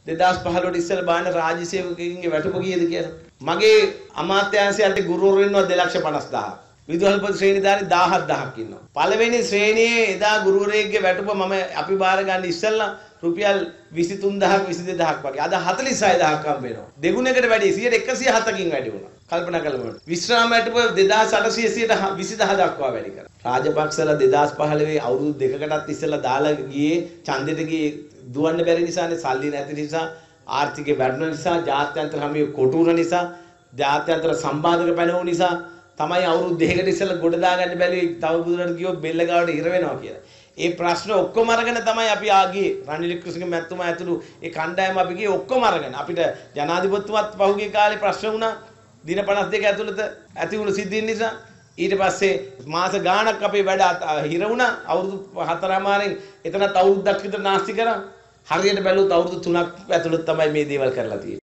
2015 ඉස්සෙල්ලා බාන රාජ්‍ය සේවකයෙකුගේ වැටුප කීයද කියලා. මගේ අමාත්‍යාංශයට ගුරුවරු ඉන්නවා 2,50,000. විදුහල්පති ශ්‍රේණිධාරි 17,000ක් ඉන්නවා. පළවෙනි ශ්‍රේණියේ එදා ගුරුවරයෙක්ගේ වැටුප මම අපි බාර ගන්න ඉස්සෙල්ලා රුපියල් 23,000ක් 22,000ක් වගේ. අද 46,000ක් හම්බ වෙනවා. දෙගුණයකට වැඩි 107කින් වැඩි වුණා. කල්පනා කළොත් විශ්‍රාම වැටුප 2,800 20000 දක්වා වැඩි කරා. රාජපක්ෂලා 2015 අවුරුදු දෙකකටත් ඉස්සෙල්ලා දාලා ගියේ ඡන්දෙට ගියේ දුවන්න බැරි නිසානේ, සල්ලි නැති නිසා, ආර්ථිකේ වැටුණ නිසා, ජාත්‍යන්තර හැමිය කොටු වුණ නිසා, ජාත්‍යන්තර සම්බාධක පැනවු නිසා තමයි අවුරුදු දෙකකට ඉස්සෙල්ලා ගොඩ දාගන්න බැරි තව බුදුරට ගියොත් බෙල්ල ගාවට ඉර වෙනවා කියලා. ඒ ප්‍රශ්න ඔක්කොම අරගෙන තමයි අපි ආගියේ රනිල් වික්‍රමසිංහ මැතිතුමා ඇතුළු ඒ කණ්ඩායම අපි ගියේ ඔක්කොම අරගෙන. අපිට ජනාධිපතිතුමාත් පහුගිය කාලේ ප්‍රශ්න වුණා දින 52 ඇතුළත ඇති වුණු සිද්ධීන් නිසා. ඊට පස්සේ මාස ගාණක් අපේ වැඩ හිර වුණා. අවුරුදු 4මාරෙන් එතනත් අවුරුද්දක් විතර නාස්ති කරා. හරියට බැලුවොත් අවුරුදු 3ක් ඇතුළත තමයි මේ දේවල් කරලා තියෙන්නේ.